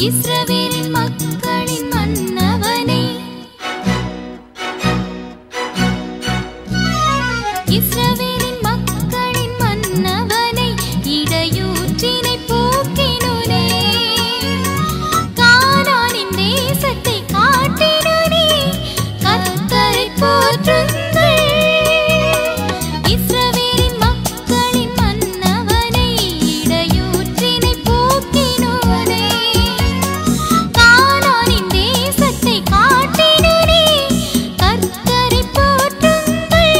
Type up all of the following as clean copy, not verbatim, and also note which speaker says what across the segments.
Speaker 1: இஸ்ரவேலின் மக்களின் மன்னவனே, இஸ்ரவேலின் மக்களின் மன்னவனே, இடையூற்றினை போக்கினோனே, கானானின் தேசத்தை காட்டினோனே, கர்த்தரை போற்றுங்கள். இஸ்ரவேலின் மக்களின் மன்னவனே, இடையூற்றினை போக்கினோனே, கானானின் தேசத்தை காட்டினோனே, கர்த்தரை போற்றுங்கள்.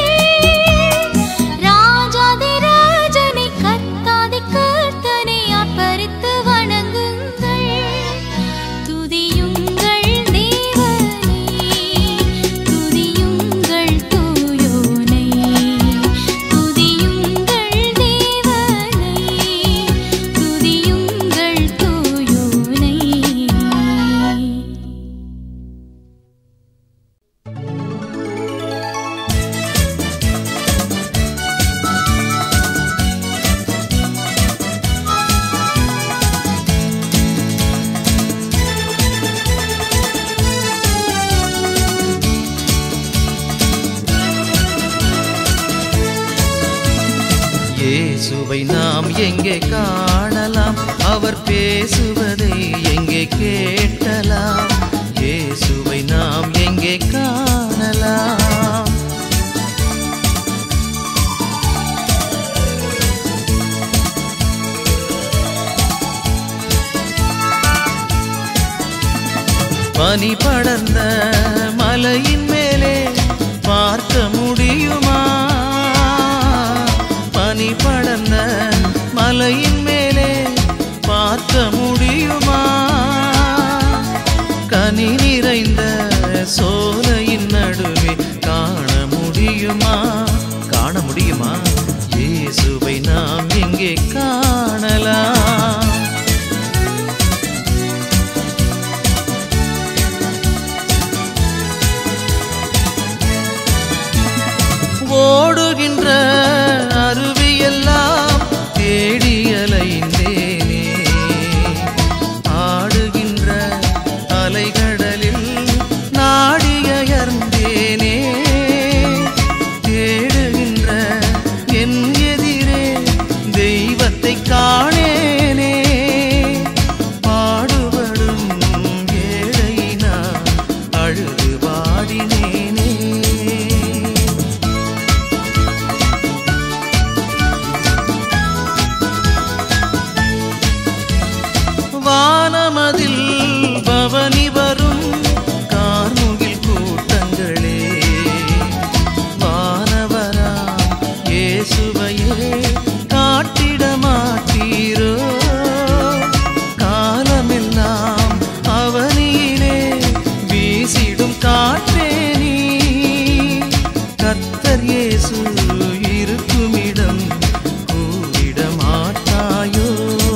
Speaker 1: ராஜாதி ராஜனை கர்த்தாதி கர்த்தனை ஆர்ப்பரித்து வணங்குங்கள். துதியுங்கள் தேவனை, துதியுங்கள் தூயோனை, துதியுங்கள் தேவனை, துதியுங்கள் தூயோனை.
Speaker 2: இயேசுவை நாம் எங்கே காணலாம்? அவர் பேசுவதை எங்கே கேட்கலாம்? இயேசுவை நாம் எங்கே காணலாம்? பனி படர்ந்த மலையின் மேலே பார்க்க முடியுமா? பனி படர்ந்த மலையின் மேலே பார்க்க முடியுமா? கனி நிறைந்த சோலையின் நடுவே காண முடியுமா? காண முடியுமா? இயேசுவை நாம் எங்கே காணலாம்? ஓடுகின்ற அருவியெல்லாம் தேடி அலைந்தேனே, ஆடுகின்ற அலைகடலில் நாடியர்ந்தேனே, தேடுகின்ற என் எதிரே தெய்வத்தை காணேனே, பாடுபடும் ஏழை நான் அழுது வாடினேனே. வானமதில் பவனி வரும் கார்முகில் கூட்டங்களே, வானவராம் இயேசுவையே காட்டிட மாட்டீரோ? காலமெல்லாம் அவனியிலே வீசிடும் காற்றே நீ, கர்த்தர் இயேசு இருக்குமிடம் கூறிட மாட்டாயோ?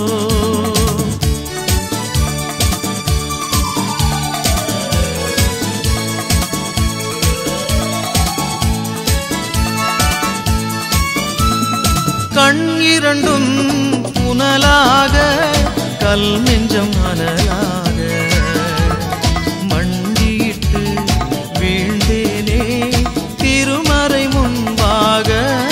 Speaker 2: கண் இரண்டும் புனலாக, கல் நெஞ்சம் அனலாக, மண்டியிட்டு வீழ்ந்தேனே திருமறை முன்பாக.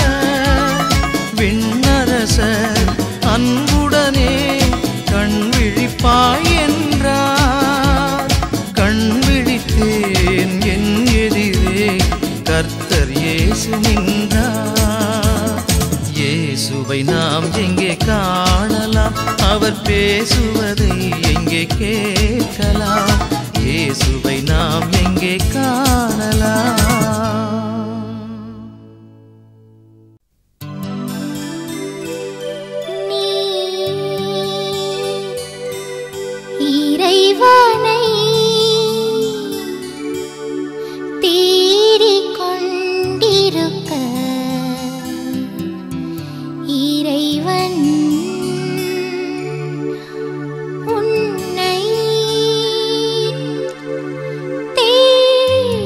Speaker 2: விண்ணரசர் அன்புடனே கண் விழிப்பாய் என்றார், கண் விழித்தேன் என் எதிரே கர்த்தர் இயேசு நின்றார். இயேசுவை நாம் எங்கே காணலாம்? அவர் பேசுவதை எங்கே கேட்கலாம்? இயேசுவை நாம் எங்கே காணலாம்?
Speaker 1: இறைவனை தேடிக் கொண்டிருக்க, இறைவன் உன்னை தேடிக்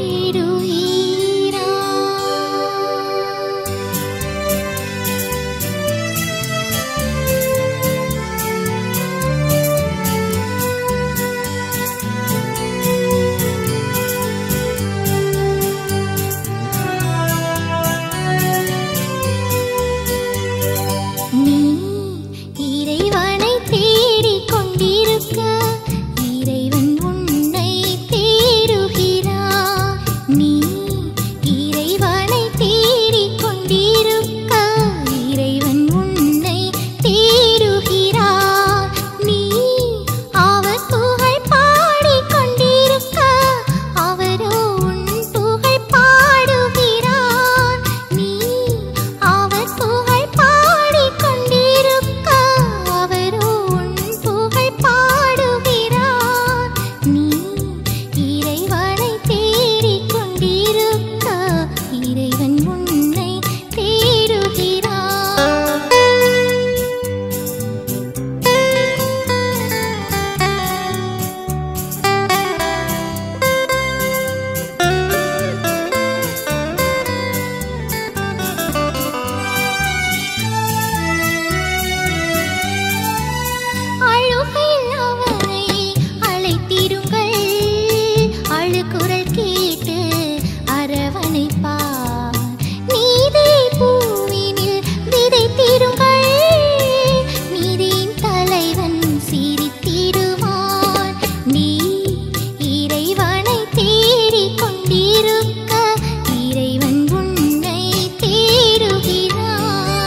Speaker 1: அரவணைப்பார். நீதி பூவினில் விதைத்திடுங்கள், நீதியின் தலைவன் சிரித்திடுவார். நீ இறைவனை தேடிக் கொண்டிருக்க இறைவன் உன்னை தேடுகிறார்.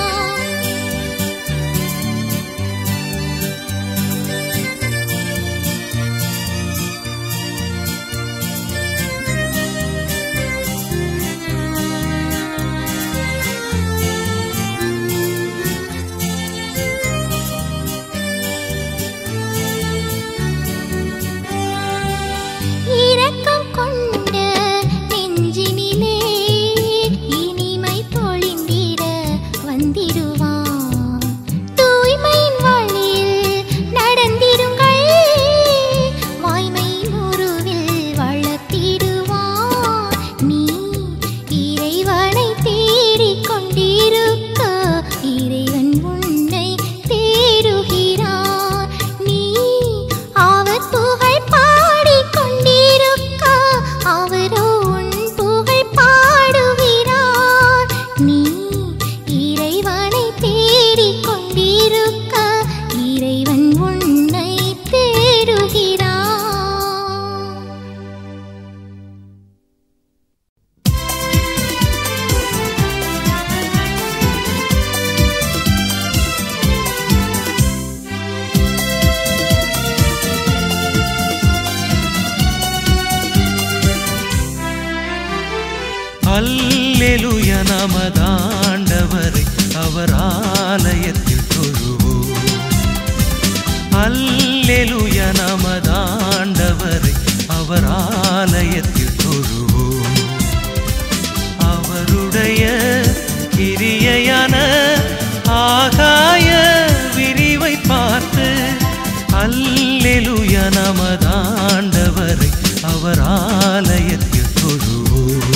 Speaker 1: இரக்கம் கொண்ட நெஞ்சினிலே இனிமை பொழிந்திட வந்திடுவான். தூய்மையின் வழியில் நடந்திடுங்கள், வாய்மையின் உருவில் வளர்த்திடுவான். நீ இறைவனை தேடிக் கொண்டிருக்க இறைவன் உன்னை தேடுகிறார். நீ அவர் புகழ் பாடிக் கொண்டிருக்க அவரோ உன் புகழ் பாடுகிறார். நீ இறைவனை தேடிக் கொண்டிருக்க இறைவன் உன்னை தேடுகிறார்.
Speaker 2: அல்லேலூயா நமதாண்டவரை அவர் ஆலயத்தில் தொழுவோம். அல்லேலூயா நமதாண்டவரை அவர் ஆலயத்தில் தொழுவோம். அவருடைய கிரியையான ஆகாய விரிவை பார்த்து அல்லேலூயா நமதாண்டவரை அவர் ஆலயத்தில் தொழுவோம்.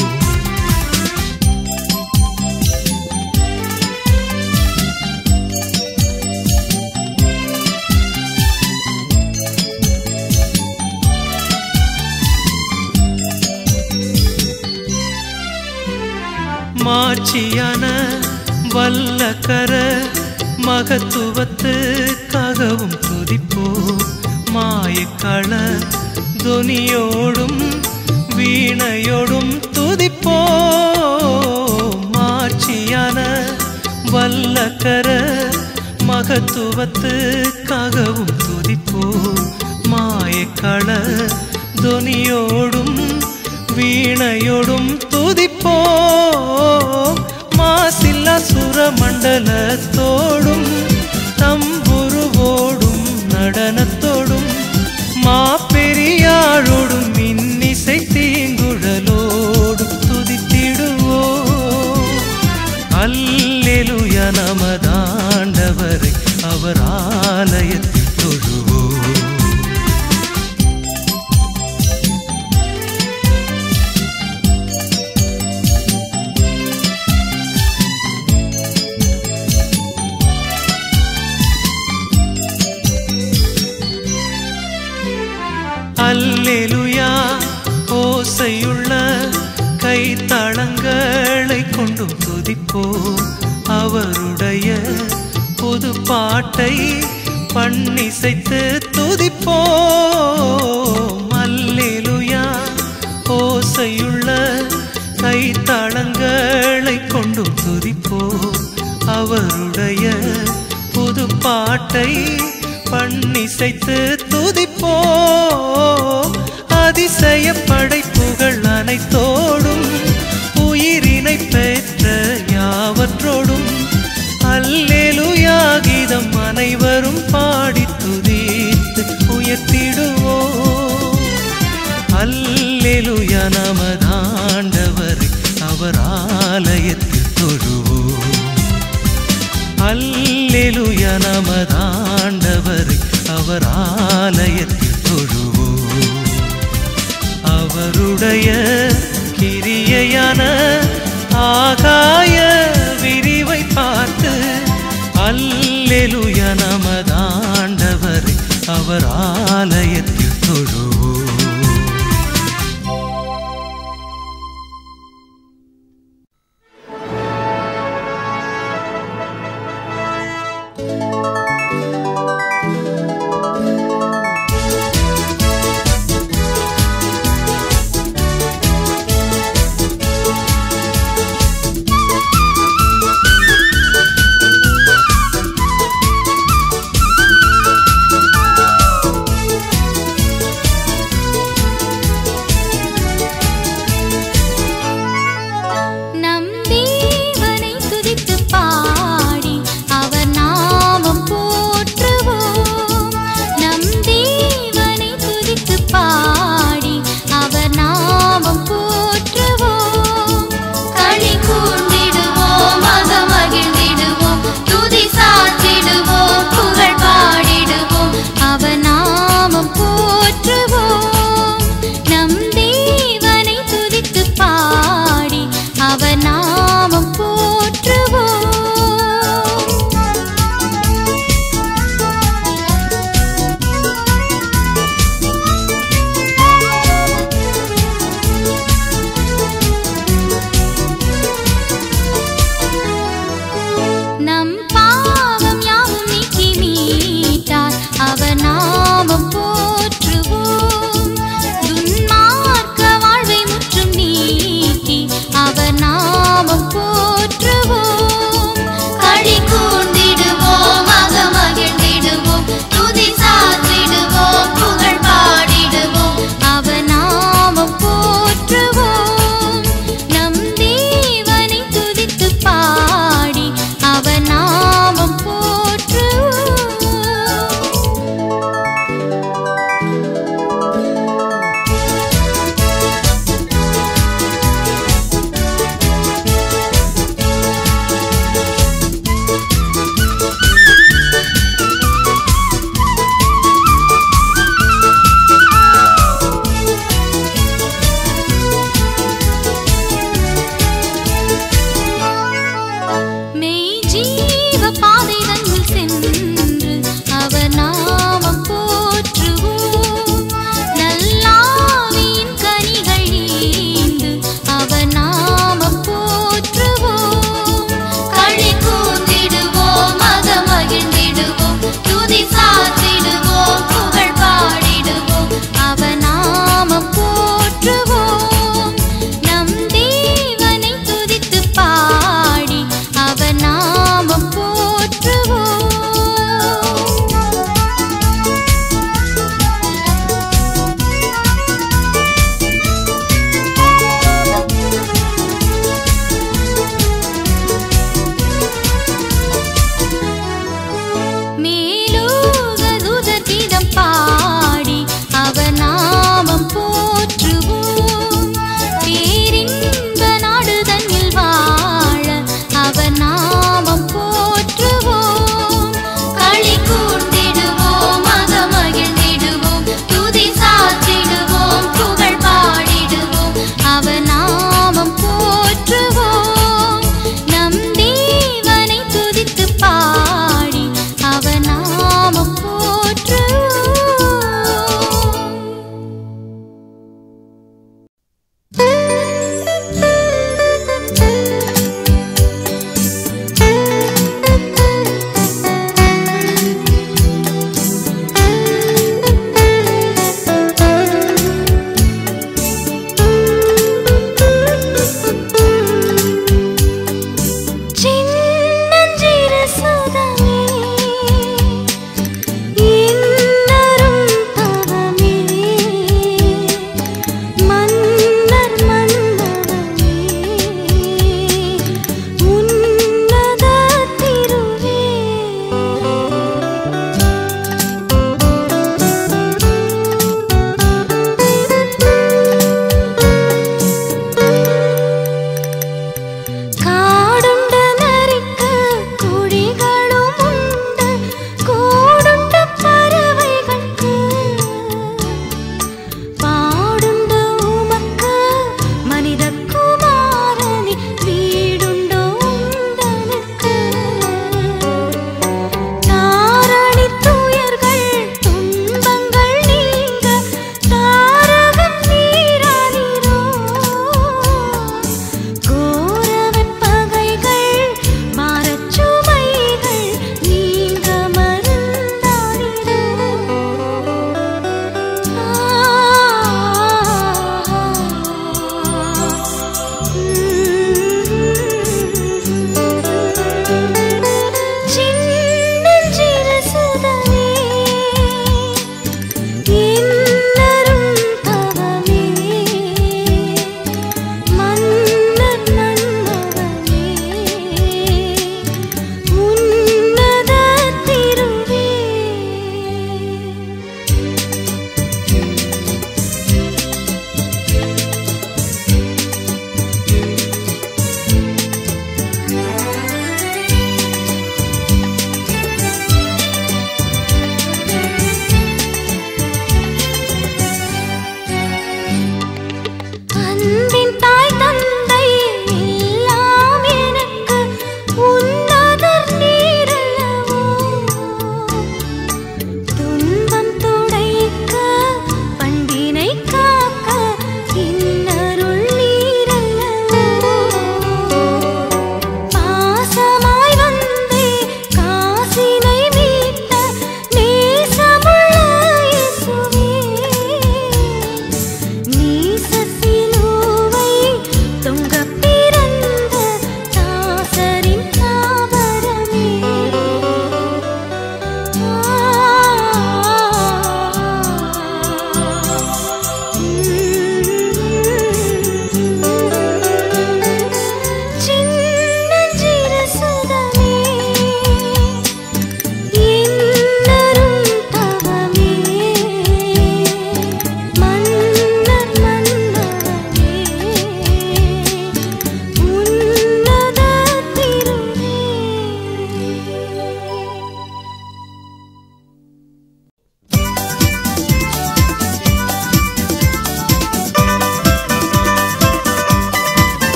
Speaker 2: மாட்சியான வல்லக்கர மகத்துவத்துக்காகவும் துதிப்போம். மாயக்கள தொனியோடும் வீணையோடும் துதிப்போம். மாட்சியான வல்லக்கர மகத்துவத்துக்காகவும் துதிப்போம். மாயக்கள தொனியோடும் வீணையோடும் துதிப்போம். மாசில்லா சுரமண்டலத்தோடும் தம்புருவோடும் நடனத்தோடும் மாப்பெரியாழோடும் இன்னிசை தீங்குழலோடும் துதித்திடுவோம். அல்லேலூயா நமதாண்டவரை அவர் ஆலயத்தில் தொழுவோம். அல்லேலூயா ஓசையுள்ள கைத்தளங்களை கொண்டும் துதிப்போம். அவருடைய புது பாட்டை பண்ணிசைத்து துதிப்போம். அல்லேலூயா ஓசையுள்ள கைத்தளங்களை கொண்டும் துதிப்போம். அவருடைய புது பாட்டை பண்ணிசைத்து துதிப்போம். அதிசய படைப்புகள் அனைத்தோடும் உயிரினை பெற்ற யாவற்றோடும் அல்லேலூயா கீதம் அனைவரும் பாடி துதித்து உயர்த்திடுவோம். அல்லேலூயா நமதாண்டவரை அவர் ஆலயத்தில் தொழுவோம். அல்லேலூயா நமதாண்டவரை அவர் ஆலயத்தில் தொழுவோம். அவருடைய கிரியையான ஆகாய விரிவை பார்த்து அல்லேலூயா நமதாண்டவரை அவர் ஆலயத்தில் தொழுவோம்.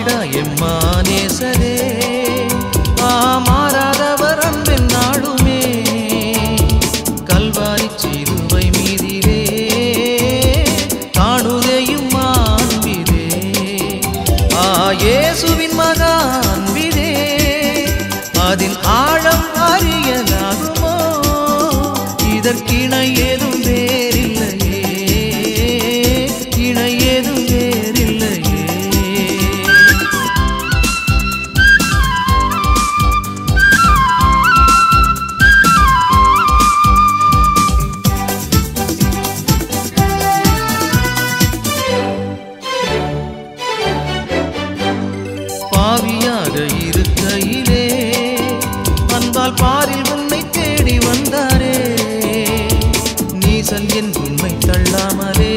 Speaker 2: மாறிட எம்மானேசரே மாறாதவர் அன்பின் நாளுமே கல்வாரி சிலுவை மீதிலே காணுதையும் மாண்பிதே இயேசுவின் மகா அன்பிதே அதின் ஆழம் அறியலாகுமோ இதற்கிணை ஏதும் வேறில்லையே இணை ஏதும் வேறில்லையே பாவியாக இருக்கையிலே அன்பால் பாரில் உன்னை தேடி வந்தாரே நீசன் என் உண்மை தள்ளாமலே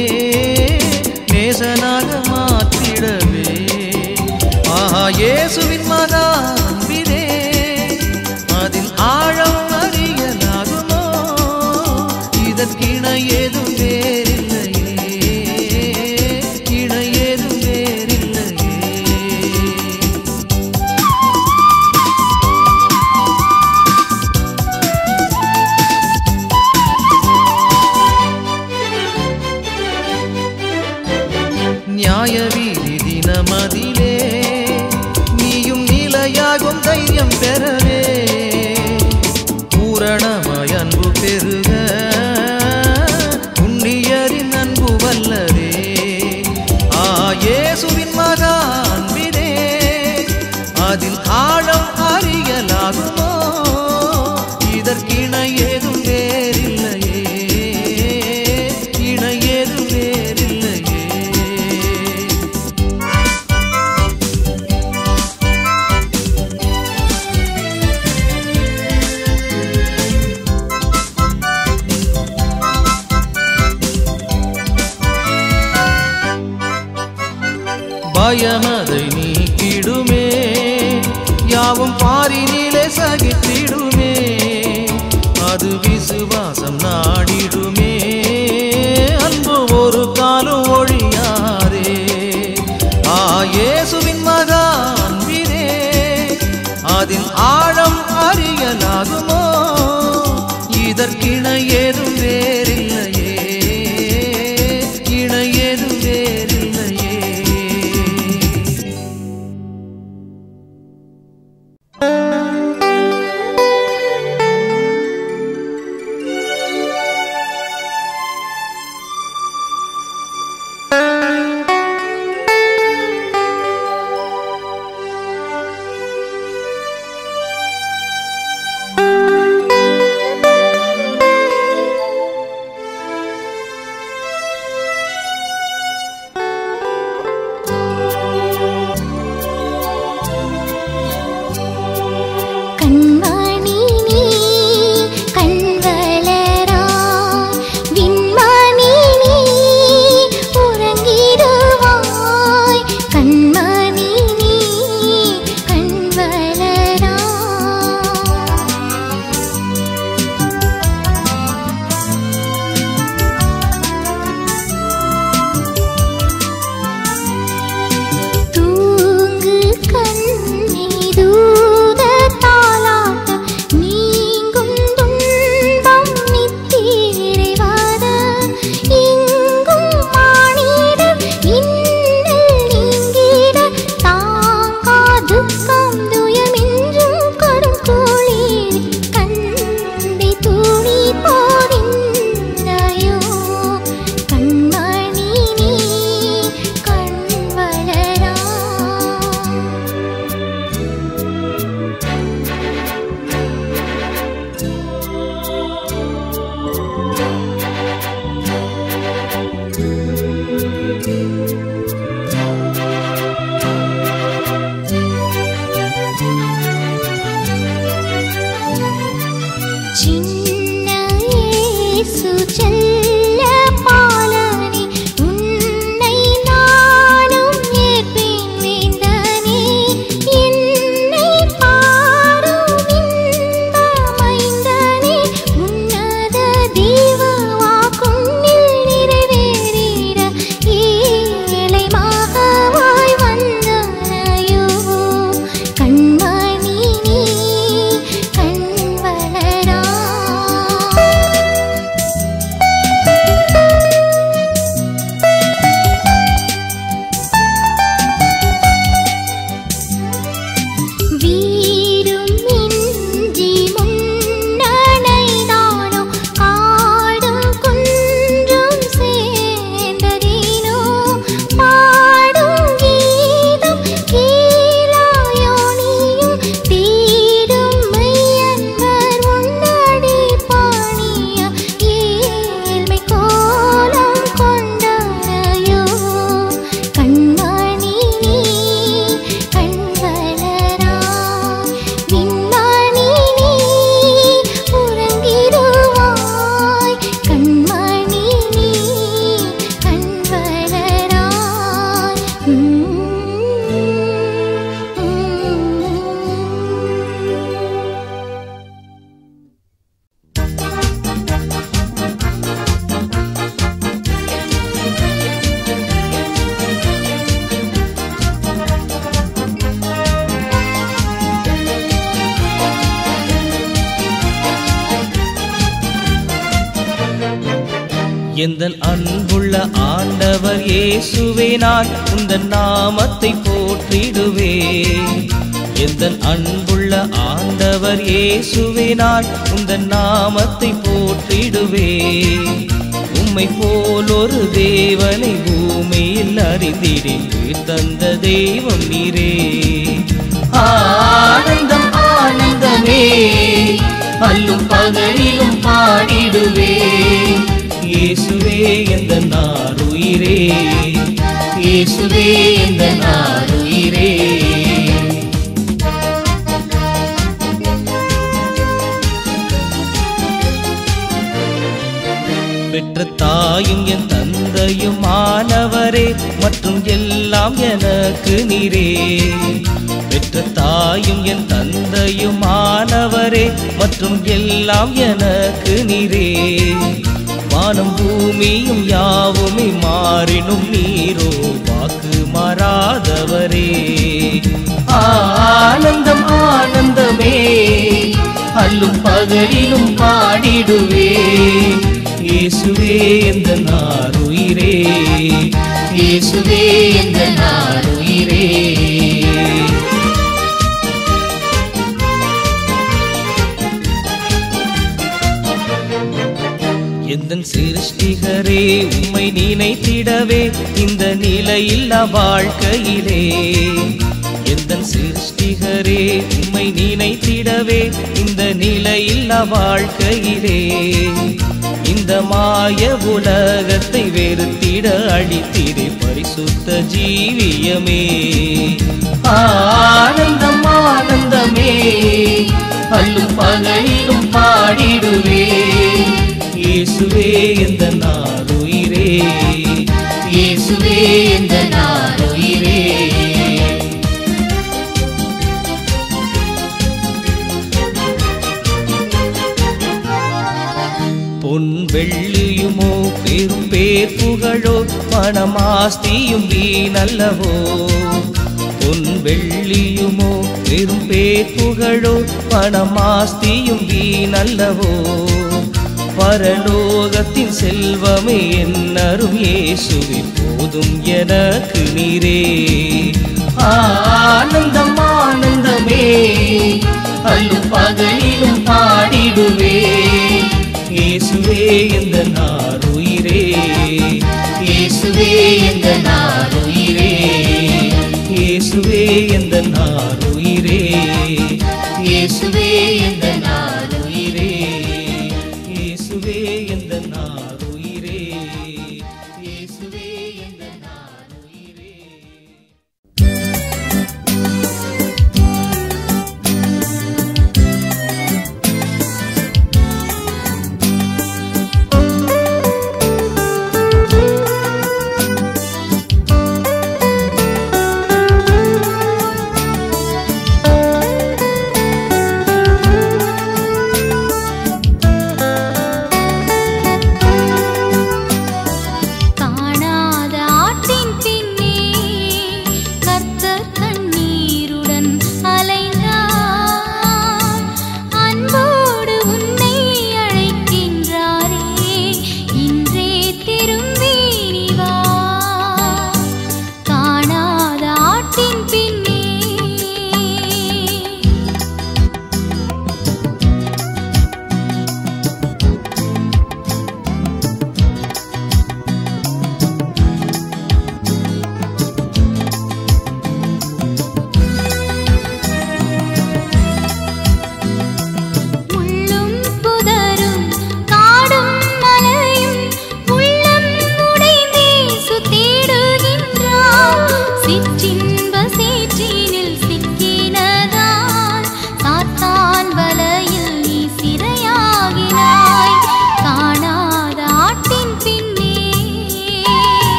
Speaker 2: நேசனாக மாற்றிடவே இயேசுவின் மகா அன்பிலே அதில் ஆழம் அறியலாகுமோ இதற்கிணை ஏதும் வேறில்லையே இணை ஏதும் வேறில்லையே நியாய வீதி தினமதிலே நீயும் நிலையாகும் தைரியம் பெறவே பூரணமாய் அன்பு பெருக புண்ணியரின் அன்பு வல்லரே இயேசுவின் மகா அன்பிலே அதில் ஆழம் அறியலாகுமோ இதற்கிணை ஏதும் வேறில்லையே இணை ஏதும் வேறில்லையே பயமதை நீக்கிடுமே யாவும் பாரினிலே சகித்திடுமே அது விசுவாசம் நாடிடுமே அன்பு ஒரு காலம் ஒழியாதே இயேசுவின் மகா அன்பிலே அதின் ஆழம் அறியலாகுமோ இதற்கிணை ஏதும் வேறில்லையே இணை ஏதும் வேறில்லையே எந்தன் அன்புள்ள ஆண்டவர் இயேசுவே நான் உந்தன் நாமத்தை போற்றிடுவேன். எந்தன் அன்புள்ள ஆண்டவர் இயேசுவே நான் உந்தன் நாமத்தை போற்றிடுவேன். உம்மை போல் ஒரு தேவனை பூமியில் அறிந்திடேன். தந்த தெய்வம் நீரே. ஆனந்தம் ஆனந்தமே அல்லும் பகலிலும் பாடிடுவேன். இயேசுவே எந்தன் ஆருயிரே, இயேசுவே எந்தன் ஆருயிரே. பெற்ற தாயும் என் தந்தையும் ஆனவரே மற்றும் எல்லாம் எனக்கு நீரே. பெற்ற தாயும் என் தந்தையும் ஆனவரே மற்றும் எல்லாம் எனக்கு நீரே. வானம் பூமியும் யாவுமே மாறினும் நீரோ வாக்கு மாறாதவரே. ஆனந்தம் ஆனந்தமே அல்லும் பகலிலும் பாடிடுவேன். இயேசுவே எந்தன் ஆருயிரே, இயேசுவே எந்தன் ஆருயிரே. எந்தன் சிருஷ்டிகரே உம்மை நினைத்திடவே இந்த நிலையில்லா வாழ்க்கையிலே. எந்தன் சிருஷ்டிகரே உம்மை நினைத்திடவே இந்த நிலையில்லா வாழ்க்கையிலே. இந்த மாய உலகத்தை வெறுத்திட அழித்திடே பரிசுத்த ஜீவியமே. ஆனந்தம் ஆனந்தமே அல்லும் பகலிலும் பாடிடுவேன். இயேசுவே எந்தன் ஆருயிரே, இயேசுவே எந்தன் ஆருயிரே. பொன் வெள்ளியுமோ பெரும் பேர் புகழோ பணமாஸ்தியும் வீணல்லவோ. பொன் வெள்ளியுமோ பெரும் பேர் புகழோ பணமாஸ்தியும் வீணல்லவோ. பரலோகத்தின் செல்வமே என்னரும் இயேசுவே போதும் எனக்கு நீரே. ஆனந்தம் ஆனந்தமே அல்லும் பகலிலும் பாடிடுவேன். இயேசுவே எந்தன் ஆருயிரே,